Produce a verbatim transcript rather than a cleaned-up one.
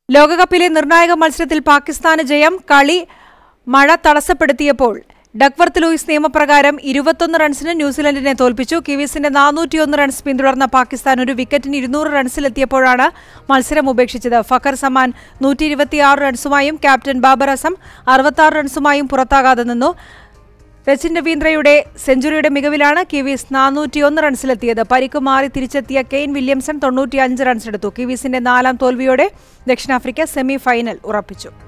ലോകകപ്പിലെ നിർണായക മത്സരത്തിൽ പാകിസ്ഥാന് ജയം. കളി മഴ തടസ്സപ്പെടുത്തിയപ്പോൾ ഡക്വർത്ത് ലൂയിസ് നിയമപ്രകാരം ഇരുപത്തൊന്ന് റൺസിന് ന്യൂസിലൻഡിനെ തോൽപ്പിച്ചു. കിവീസിന്റെ നാനൂറ്റിയൊന്ന് റൺസ് പിന്തുടർന്ന പാകിസ്ഥാൻ ഒരു വിക്കറ്റിന് ഇരുന്നൂറ് റൺസിലെത്തിയപ്പോഴാണ് മത്സരം ഉപേക്ഷിച്ചത്. ഫഖർ സമാൻ നൂറ്റി ഇരുപത്തിയാറ് റൺസുമായും ക്യാപ്റ്റൻ ബാബർ അസം അറുപത്തിയാറ് റൺസുമായും പുറത്താകാതെ നിന്നു. രച്ചിൻ രവീന്ദ്രയുടെ സെഞ്ചുറിയുടെ മികവിലാണ് കിവീസ് നാനൂറ്റിയൊന്ന് റൺസിലെത്തിയത്. പരിക്ക് മാറി തിരിച്ചെത്തിയ കെയ്ൻ വില്യംസൺ തൊണ്ണൂറ്റിയഞ്ച് റൺസെടുത്തു. കിവീസിന്റെ നാലാം തോൽവിയോടെ ദക്ഷിണാഫ്രിക്ക സെമി ഫൈനൽ ഉറപ്പിച്ചു.